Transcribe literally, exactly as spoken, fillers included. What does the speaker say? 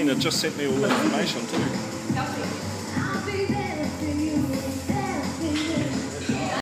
Tina just sent me all the information too.